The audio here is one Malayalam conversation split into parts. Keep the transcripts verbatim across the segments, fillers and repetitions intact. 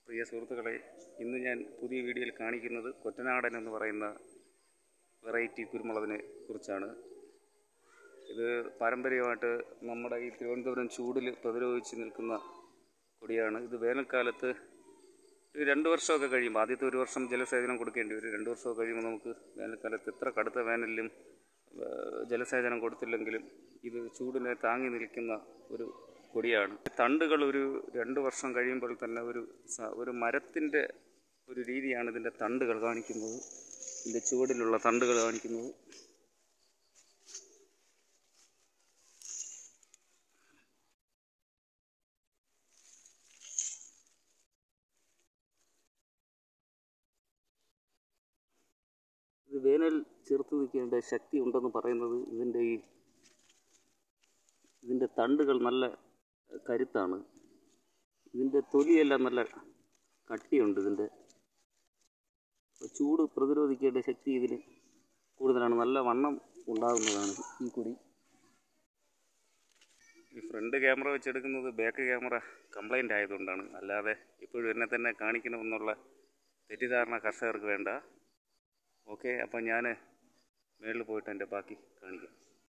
പ്രിയ സുഹൃത്തുക്കളെ, ഇന്ന് ഞാൻ പുതിയ വീഡിയോയിൽ കാണിക്കുന്നത് കൊറ്റനാടൻ എന്ന് പറയുന്ന വെറൈറ്റി കുരുമുളകിനെ കുറിച്ചാണ്. ഇത് പാരമ്പര്യമായിട്ട് നമ്മുടെ ഈ തിരുവനന്തപുരം ചൂടിൽ പ്രതിരോധിച്ച് നിൽക്കുന്ന കൊടിയാണ്. ഇത് വേനൽക്കാലത്ത് ഒരു രണ്ട് വർഷമൊക്കെ കഴിയുമ്പോൾ, ആദ്യത്തെ ഒരു വർഷം ജലസേചനം കൊടുക്കേണ്ടി വരും. രണ്ട് വർഷമൊക്കെ കഴിയുമ്പോൾ നമുക്ക് വേനൽക്കാലത്ത് എത്ര കടുത്ത വേനലിലും ജലസേചനം കൊടുത്തില്ലെങ്കിലും ഇത് ചൂടിനെ താങ്ങി നിൽക്കുന്ന ഒരു കൊടിയാണ്. തണ്ടുകൾ ഒരു രണ്ട് വർഷം കഴിയുമ്പോൾ തന്നെ ഒരു ഒരു മരത്തിൻ്റെ ഒരു രീതിയാണ് ഇതിൻ്റെ തണ്ടുകൾ കാണിക്കുന്നത്. ഇതിൻ്റെ ചുവടിലുള്ള തണ്ടുകൾ കാണിക്കുന്നത്. ഇത് വേനൽ ചെറുത്ത് നിൽക്കേണ്ട ശക്തി ഉണ്ടെന്ന് പറയുന്നത് ഇതിൻ്റെ ഈ ഇതിൻ്റെ തണ്ടുകൾ നല്ല കരുത്താണ്. ഇതിൻ്റെ തൊലിയെല്ലാം നല്ല കട്ടിയുണ്ട്. ഇതിൻ്റെ ചൂട് പ്രതിരോധിക്കേണ്ട ശക്തി ഇതിന് കൂടുതലാണ്. നല്ല വണ്ണം ഉണ്ടാകുന്നതാണ് ഈ കൊടി. ഈ ഫ്രണ്ട് ക്യാമറ വെച്ചെടുക്കുന്നത് ബാക്ക് ക്യാമറ കംപ്ലൈൻ്റ് ആയതുകൊണ്ടാണ്. അല്ലാതെ ഇപ്പോഴും എന്നെ തന്നെ കാണിക്കണമെന്നുള്ള തെറ്റിദ്ധാരണ കർഷകർക്ക് വേണ്ട. ഓക്കെ, അപ്പം ഞാൻ മേളിൽ പോയിട്ട് എൻ്റെ ബാക്കി കാണിക്കാം.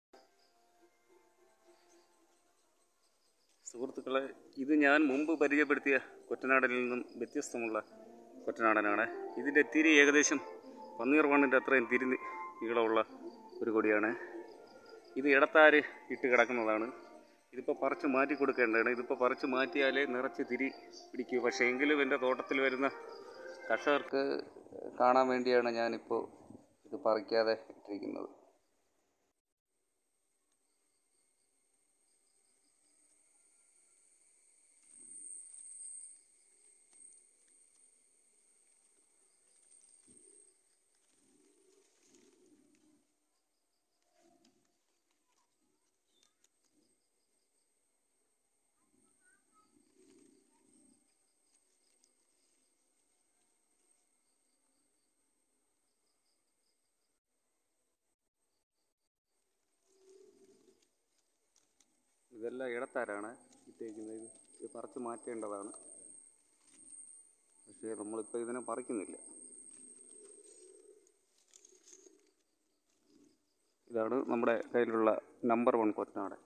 സുഹൃത്തുക്കളെ, ഇത് ഞാൻ മുമ്പ് പരിചയപ്പെടുത്തിയ കൊറ്റനാടനിൽ നിന്നും വ്യത്യസ്തമുള്ള കൊറ്റനാടനാണ്. ഇതിൻ്റെ തിരി ഏകദേശം പന്നീർ മണ്ണിൻ്റെ അത്രയും തിരി നീളമുള്ള ഒരു കൊടിയാണ്. ഇത് ഇടത്താര് ഇട്ട് കിടക്കുന്നതാണ്. ഇതിപ്പോൾ പറിച്ച് മാറ്റി കൊടുക്കേണ്ടതാണ്. ഇതിപ്പോൾ പറിച്ച് മാറ്റിയാലേ നിറച്ച് തിരി പിടിക്കൂ. പക്ഷേ എങ്കിലും എൻ്റെ തോട്ടത്തിൽ വരുന്ന കർഷകർക്ക് കാണാൻ വേണ്ടിയാണ് ഞാനിപ്പോൾ ഇത് പറിക്കാതെ ഇട്ടിരിക്കുന്നത്. ഇതെല്ലാം ഇടത്താരാണ് ഇട്ടേക്കുന്നത്. ഇത് പറിച്ച് മാറ്റേണ്ടതാണ്. പക്ഷേ നമ്മളിപ്പോൾ ഇതിനെ പറിക്കുന്നില്ല. ഇതാണ് നമ്മുടെ കയ്യിലുള്ള നമ്പർ വൺ കൊറ്റനാടൻ.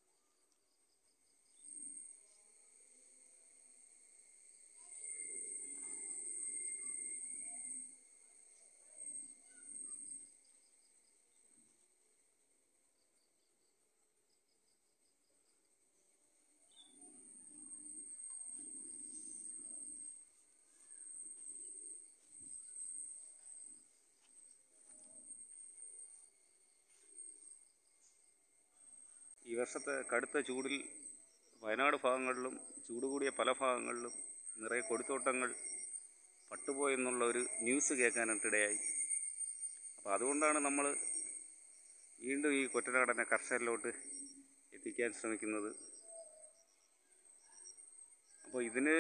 ഈ വർഷത്തെ കടുത്ത ചൂടിൽ വയനാട് ഭാഗങ്ങളിലും ചൂട് കൂടിയ പല ഭാഗങ്ങളിലും നിറയെ കൊടിത്തോട്ടങ്ങൾ പട്ടുപോയെന്നുള്ള ഒരു ന്യൂസ് കേൾക്കാനായിട്ടിടയായി. അപ്പോൾ അതുകൊണ്ടാണ് നമ്മൾ വീണ്ടും ഈ കൊറ്റനാടനെ കർഷകരിലോട്ട് എത്തിക്കാൻ ശ്രമിക്കുന്നത്. അപ്പോൾ ഇതിന്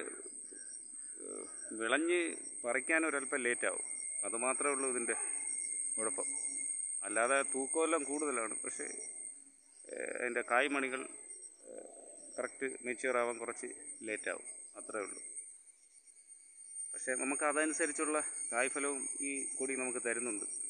വിളഞ്ഞ് പറിക്കാൻ ഒരല്പം ലേറ്റാവും. അതുമാത്രമേ ഉള്ളൂ ഇതിൻ്റെ കുഴപ്പം. അല്ലാതെ തൂക്കമെല്ലാം കൂടുതലാണ്. പക്ഷേ അതിൻ്റെ കായ്മണികൾ കറക്റ്റ് മെച്യൂറാവാൻ കുറച്ച് ലേറ്റാവും, അത്രേ ഉള്ളൂ. പക്ഷേ നമുക്ക് അതനുസരിച്ചുള്ള കായ്ഫലവും ഈ കൊടി നമുക്ക് തരുന്നുണ്ട്.